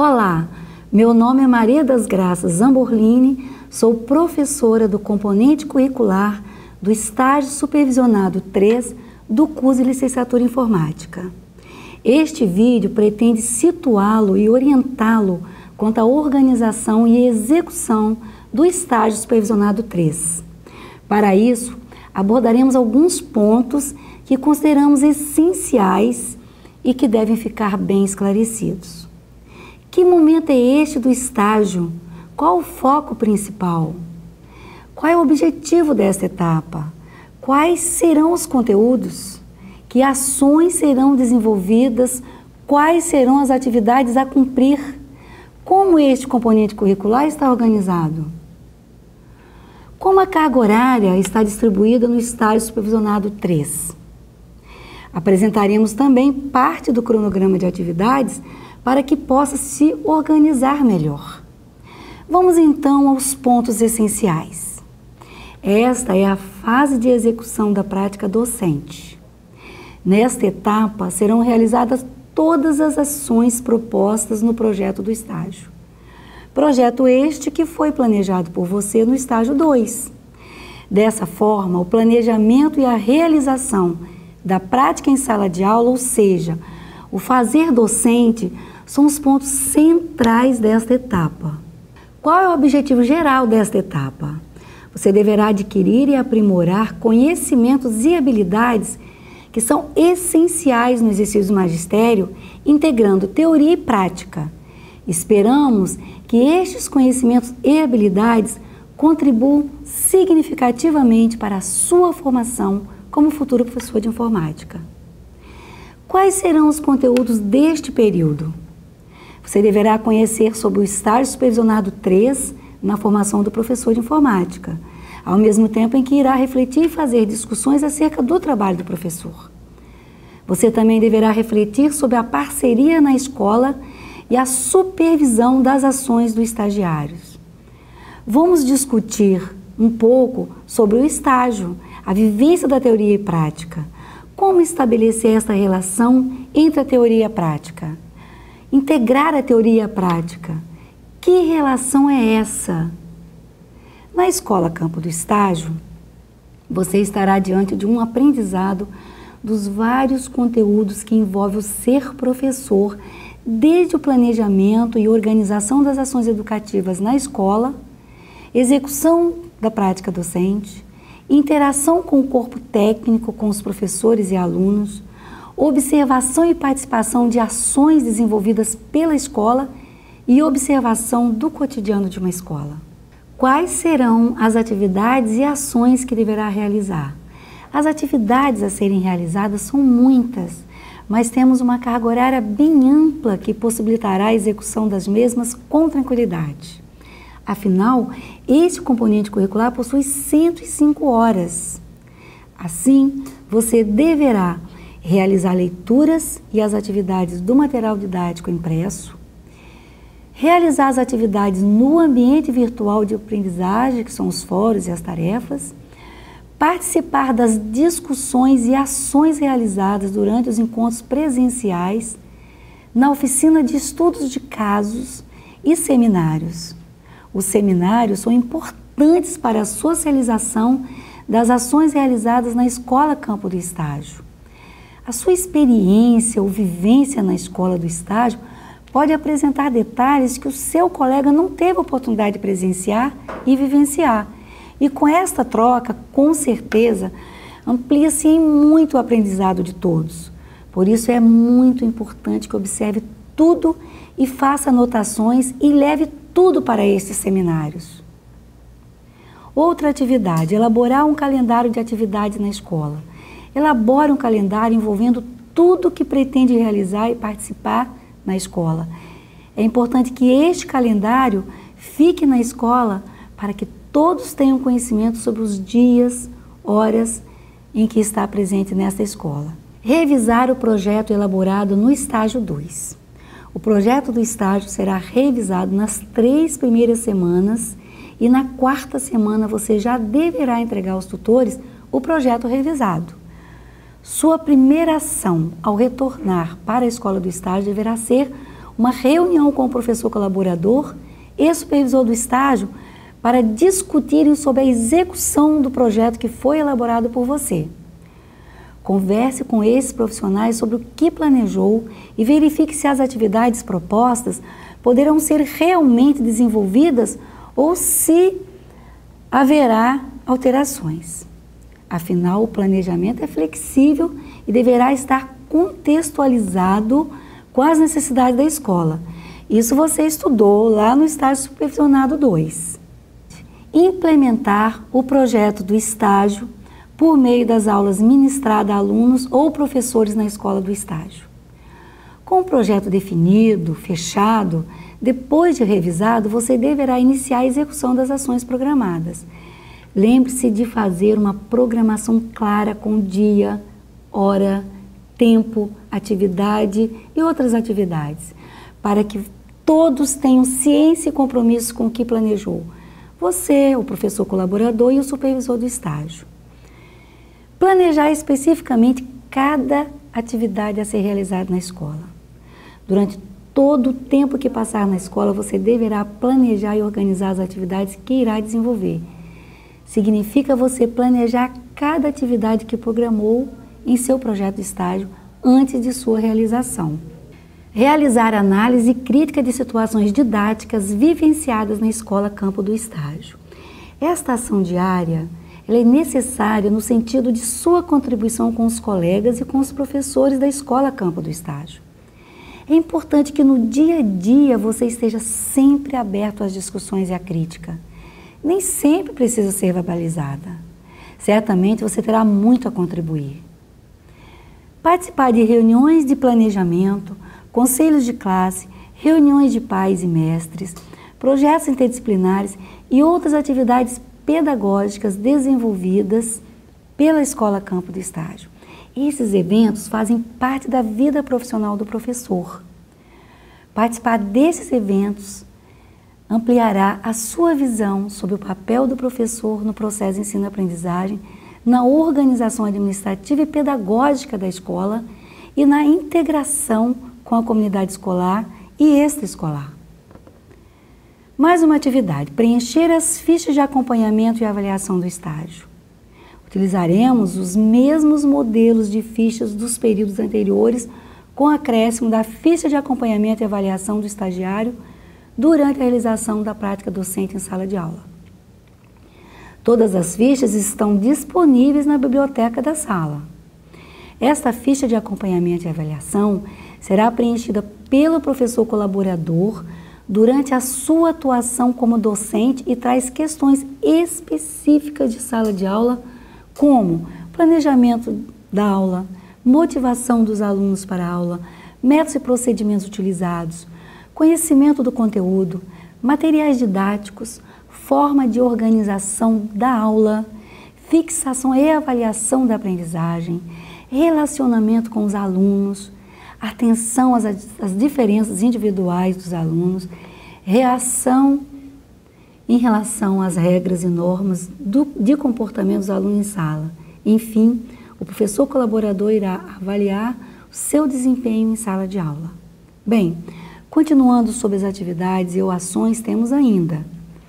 Olá, meu nome é Maria das Graças Zamborlini, sou professora do componente curricular do estágio supervisionado 3 do curso de licenciatura em informática. Este vídeo pretende situá-lo e orientá-lo quanto à organização e execução do estágio supervisionado 3. Para isso, abordaremos alguns pontos que consideramos essenciais e que devem ficar bem esclarecidos. Que momento é este do estágio? Qual o foco principal? Qual é o objetivo desta etapa? Quais serão os conteúdos? Que ações serão desenvolvidas? Quais serão as atividades a cumprir? Como este componente curricular está organizado? Como a carga horária está distribuída no estágio supervisionado 3? Apresentaremos também parte do cronograma de atividades para que possa se organizar melhor. Vamos então aos pontos essenciais. Esta é a fase de execução da prática docente. Nesta etapa serão realizadas todas as ações propostas no projeto do estágio. Projeto este que foi planejado por você no estágio 2. Dessa forma, o planejamento e a realização da prática em sala de aula, ou seja, o fazer docente, são os pontos centrais desta etapa. Qual é o objetivo geral desta etapa? Você deverá adquirir e aprimorar conhecimentos e habilidades que são essenciais no exercício do magistério, integrando teoria e prática. Esperamos que estes conhecimentos e habilidades contribuam significativamente para a sua formação como futuro professor de informática. Quais serão os conteúdos deste período? Você deverá conhecer sobre o estágio supervisionado 3 na formação do professor de informática, ao mesmo tempo em que irá refletir e fazer discussões acerca do trabalho do professor. Você também deverá refletir sobre a parceria na escola e a supervisão das ações dos estagiários. Vamos discutir um pouco sobre o estágio, a vivência da teoria e prática. Como estabelecer esta relação entre a teoria e a prática? Integrar a teoria e a prática. Que relação é essa? Na escola campo do estágio, você estará diante de um aprendizado dos vários conteúdos que envolvem o ser professor, desde o planejamento e organização das ações educativas na escola, execução da prática docente, interação com o corpo técnico, com os professores e alunos, observação e participação de ações desenvolvidas pela escola e observação do cotidiano de uma escola. Quais serão as atividades e ações que deverá realizar? As atividades a serem realizadas são muitas, mas temos uma carga horária bem ampla que possibilitará a execução das mesmas com tranquilidade. Afinal, este componente curricular possui 105 horas. Assim, você deverá realizar leituras e as atividades do material didático impresso, realizar as atividades no ambiente virtual de aprendizagem, que são os fóruns e as tarefas, participar das discussões e ações realizadas durante os encontros presenciais, na oficina de estudos de casos e seminários. Os seminários são importantes para a socialização das ações realizadas na escola campo do estágio. A sua experiência ou vivência na escola do estágio pode apresentar detalhes que o seu colega não teve a oportunidade de presenciar e vivenciar. E com esta troca, com certeza, amplia-se em muito o aprendizado de todos. Por isso é muito importante que observe tudo e faça anotações e leve tudo para estes seminários. Outra atividade, elaborar um calendário de atividades na escola. Elabore um calendário envolvendo tudo que pretende realizar e participar na escola. É importante que este calendário fique na escola para que todos tenham conhecimento sobre os dias, horas em que está presente nesta escola. Revisar o projeto elaborado no estágio 2. O projeto do estágio será revisado nas 3 primeiras semanas e na 4ª semana você já deverá entregar aos tutores o projeto revisado. Sua primeira ação ao retornar para a escola do estágio deverá ser uma reunião com o professor colaborador e supervisor do estágio para discutirem sobre a execução do projeto que foi elaborado por você. Converse com esses profissionais sobre o que planejou e verifique se as atividades propostas poderão ser realmente desenvolvidas ou se haverá alterações. Afinal, o planejamento é flexível e deverá estar contextualizado com as necessidades da escola. Isso você estudou lá no estágio supervisionado 2. Implementar o projeto do estágio por meio das aulas ministradas a alunos ou professores na escola do estágio. Com o projeto definido, fechado, depois de revisado, você deverá iniciar a execução das ações programadas. Lembre-se de fazer uma programação clara com dia, hora, tempo, atividade e outras atividades, para que todos tenham ciência e compromisso com o que planejou. Você, o professor colaborador e o supervisor do estágio. Planejar especificamente cada atividade a ser realizada na escola. Durante todo o tempo que passar na escola, você deverá planejar e organizar as atividades que irá desenvolver. Significa você planejar cada atividade que programou em seu projeto de estágio antes de sua realização. Realizar análise e crítica de situações didáticas vivenciadas na escola campo do estágio. Esta ação diária ela é necessária no sentido de sua contribuição com os colegas e com os professores da escola campo do estágio. É importante que no dia a dia você esteja sempre aberto às discussões e à crítica. Nem sempre precisa ser verbalizada. Certamente você terá muito a contribuir. Participar de reuniões de planejamento, conselhos de classe, reuniões de pais e mestres, projetos interdisciplinares e outras atividades pedagógicas desenvolvidas pela Escola Campo do Estágio. Esses eventos fazem parte da vida profissional do professor. Participar desses eventos ampliará a sua visão sobre o papel do professor no processo de ensino-aprendizagem, na organização administrativa e pedagógica da escola e na integração com a comunidade escolar e extraescolar. Mais uma atividade, preencher as fichas de acompanhamento e avaliação do estágio. Utilizaremos os mesmos modelos de fichas dos períodos anteriores com acréscimo da ficha de acompanhamento e avaliação do estagiário durante a realização da prática docente em sala de aula. Todas as fichas estão disponíveis na biblioteca da sala. Esta ficha de acompanhamento e avaliação será preenchida pelo professor colaborador durante a sua atuação como docente e traz questões específicas de sala de aula, como planejamento da aula, motivação dos alunos para a aula, métodos e procedimentos utilizados, conhecimento do conteúdo, materiais didáticos, forma de organização da aula, fixação e avaliação da aprendizagem, relacionamento com os alunos, atenção às diferenças individuais dos alunos, reação em relação às regras e normas de comportamento dos alunos em sala. Enfim, o professor colaborador irá avaliar o seu desempenho em sala de aula. Bem, continuando sobre as atividades e ou ações, temos ainda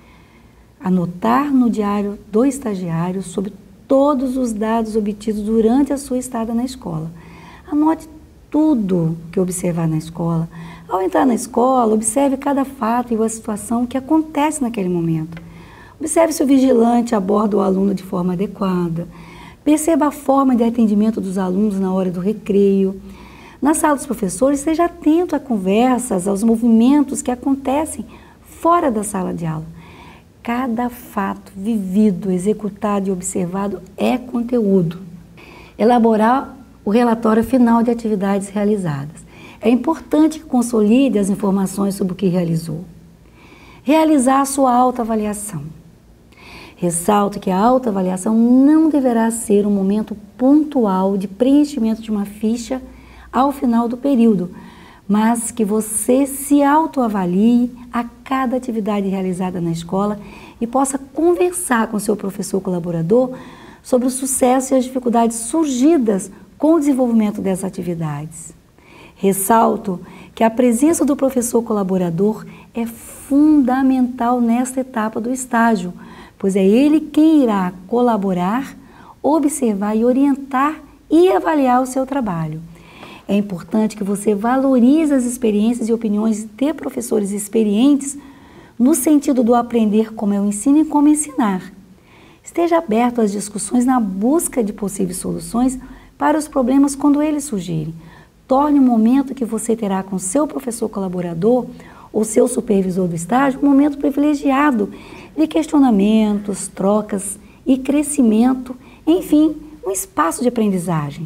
anotar no diário do estagiário sobre todos os dados obtidos durante a sua estada na escola. Anote tudo que observar na escola. Ao entrar na escola, observe cada fato e a situação que acontece naquele momento. Observe se o vigilante aborda o aluno de forma adequada. Perceba a forma de atendimento dos alunos na hora do recreio. Na sala dos professores, esteja atento a conversas, aos movimentos que acontecem fora da sala de aula. Cada fato vivido, executado e observado é conteúdo. Elaborar o relatório final de atividades realizadas. É importante que consolide as informações sobre o que realizou. Realizar a sua autoavaliação. Ressalto que a autoavaliação não deverá ser um momento pontual de preenchimento de uma ficha ao final do período, mas que você se autoavalie a cada atividade realizada na escola e possa conversar com seu professor colaborador sobre o sucesso e as dificuldades surgidas com o desenvolvimento dessas atividades. Ressalto que a presença do professor colaborador é fundamental nesta etapa do estágio, pois é ele quem irá colaborar, observar e orientar e avaliar o seu trabalho. É importante que você valorize as experiências e opiniões de professores experientes no sentido do aprender como eu ensino e como ensinar. Esteja aberto às discussões na busca de possíveis soluções para os problemas quando eles surgirem. Torne o momento que você terá com seu professor colaborador ou seu supervisor do estágio um momento privilegiado de questionamentos, trocas e crescimento, enfim, um espaço de aprendizagem.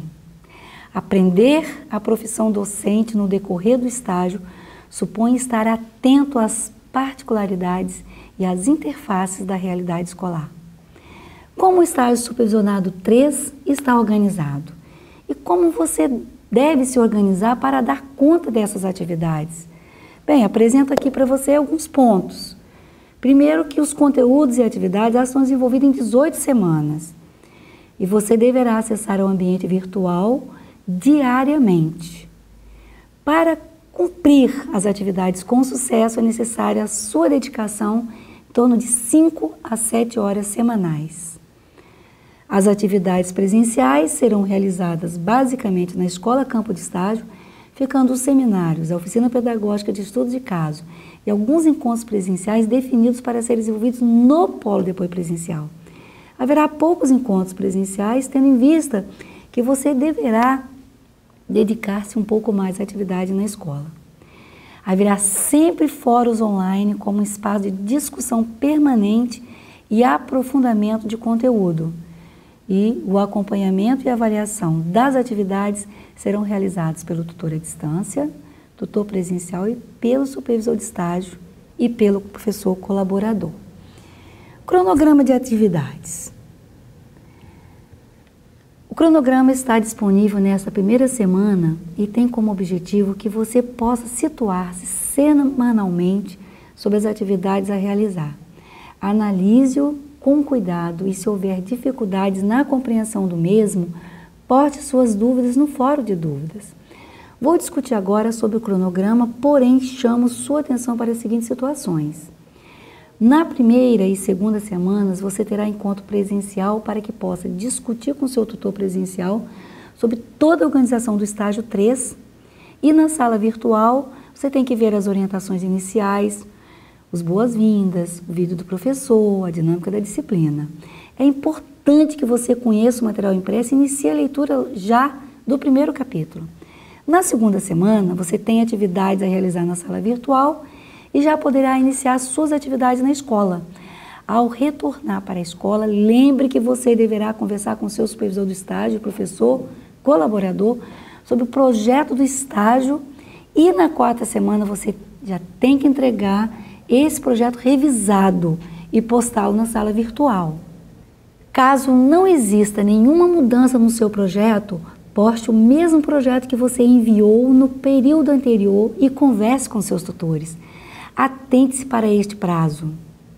Aprender a profissão docente no decorrer do estágio supõe estar atento às particularidades e às interfaces da realidade escolar. Como o estágio supervisionado 3 está organizado? E como você deve se organizar para dar conta dessas atividades? Bem, apresento aqui para você alguns pontos. Primeiro, que os conteúdos e atividades já são desenvolvidos em 18 semanas. E você deverá acessar o ambiente virtual diariamente. Para cumprir as atividades com sucesso, é necessária a sua dedicação em torno de 5 a 7 horas semanais. As atividades presenciais serão realizadas basicamente na Escola Campo de Estágio, ficando os seminários, a oficina pedagógica de estudo de caso e alguns encontros presenciais definidos para serem desenvolvidos no polo de apoio presencial. Haverá poucos encontros presenciais, tendo em vista que você deverá dedicar-se um pouco mais à atividade na escola. Haverá sempre fóruns online como um espaço de discussão permanente e aprofundamento de conteúdo. E o acompanhamento e avaliação das atividades serão realizados pelo tutor à distância, tutor presencial e pelo supervisor de estágio e pelo professor colaborador. Cronograma de atividades. O cronograma está disponível nesta primeira semana e tem como objetivo que você possa situar-se semanalmente sobre as atividades a realizar. Analise-o com cuidado e, se houver dificuldades na compreensão do mesmo, poste suas dúvidas no fórum de dúvidas. Vou discutir agora sobre o cronograma, porém chamo sua atenção para as seguintes situações. Na primeira e segunda semanas, você terá encontro presencial para que possa discutir com seu tutor presencial sobre toda a organização do estágio 3 e na sala virtual você tem que ver as orientações iniciais, os boas-vindas, o vídeo do professor, a dinâmica da disciplina. É importante que você conheça o material impresso e inicie a leitura já do primeiro capítulo. Na segunda semana, você tem atividades a realizar na sala virtual e já poderá iniciar suas atividades na escola. Ao retornar para a escola, lembre que você deverá conversar com seu supervisor do estágio, professor, colaborador, sobre o projeto do estágio e na quarta semana você já tem que entregar esse projeto revisado e postá-lo na sala virtual. Caso não exista nenhuma mudança no seu projeto, poste o mesmo projeto que você enviou no período anterior e converse com seus tutores. Atente-se para este prazo.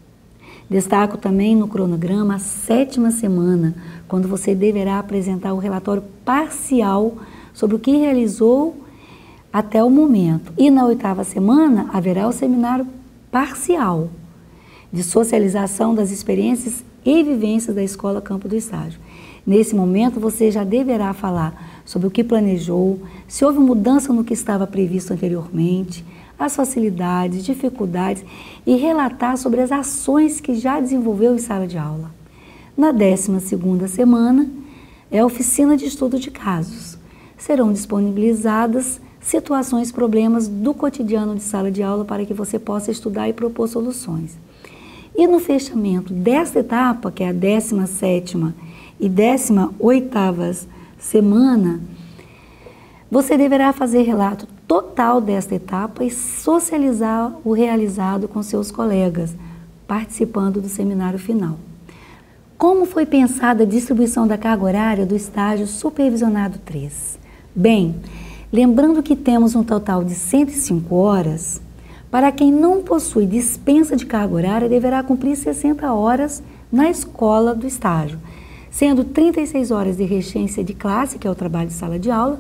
Destaco também no cronograma a 7ª semana, quando você deverá apresentar o relatório parcial sobre o que realizou até o momento. E na 8ª semana haverá o seminário parcial de socialização das experiências e vivências da Escola Campo do Estágio. Nesse momento, você já deverá falar sobre o que planejou, se houve mudança no que estava previsto anteriormente, as facilidades, dificuldades e relatar sobre as ações que já desenvolveu em sala de aula. Na 12ª semana, é a oficina de estudo de casos. Serão disponibilizadas situações, problemas do cotidiano de sala de aula para que você possa estudar e propor soluções. E no fechamento desta etapa, que é a 17ª e 18ª semana, você deverá fazer relato total desta etapa e socializar o realizado com seus colegas, participando do seminário final. Como foi pensada a distribuição da carga horária do estágio supervisionado 3? Bem, lembrando que temos um total de 105 horas, para quem não possui dispensa de carga horária, deverá cumprir 60 horas na escola do estágio, sendo 36 horas de regência de classe, que é o trabalho de sala de aula,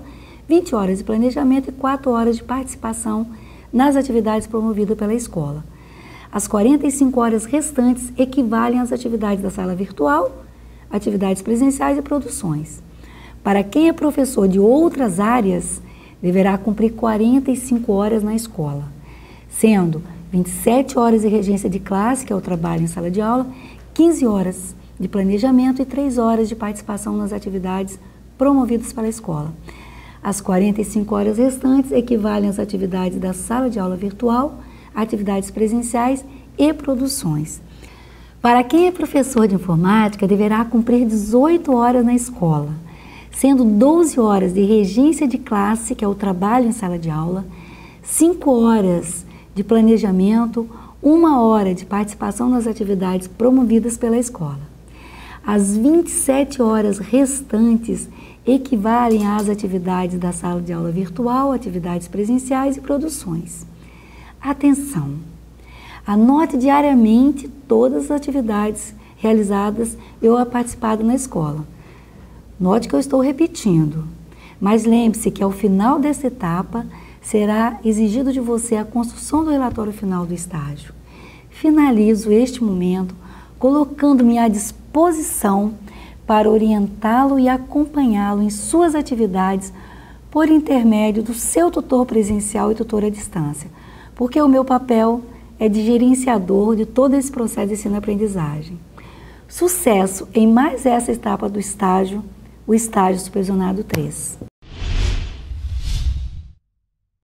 20 horas de planejamento e 4 horas de participação nas atividades promovidas pela escola. As 45 horas restantes equivalem às atividades da sala virtual, atividades presenciais e produções. Para quem é professor de outras áreas, deverá cumprir 45 horas na escola, sendo 27 horas de regência de classe, que é o trabalho em sala de aula, 15 horas de planejamento e 3 horas de participação nas atividades promovidas pela escola. As 45 horas restantes equivalem às atividades da sala de aula virtual, atividades presenciais e produções. Para quem é professor de informática, deverá cumprir 18 horas na escola, sendo 12 horas de regência de classe, que é o trabalho em sala de aula, 5 horas de planejamento, 1 hora de participação nas atividades promovidas pela escola. As 27 horas restantes equivalem às atividades da sala de aula virtual, atividades presenciais e produções. Atenção! Anote diariamente todas as atividades realizadas ou participadas na escola. Note que eu estou repetindo, mas lembre-se que ao final dessa etapa será exigido de você a construção do relatório final do estágio. Finalizo este momento colocando-me à disposição para orientá-lo e acompanhá-lo em suas atividades por intermédio do seu tutor presencial e tutor à distância, porque o meu papel é de gerenciador de todo esse processo de ensino-aprendizagem. Sucesso em mais essa etapa do estágio, o estágio supervisionado 3.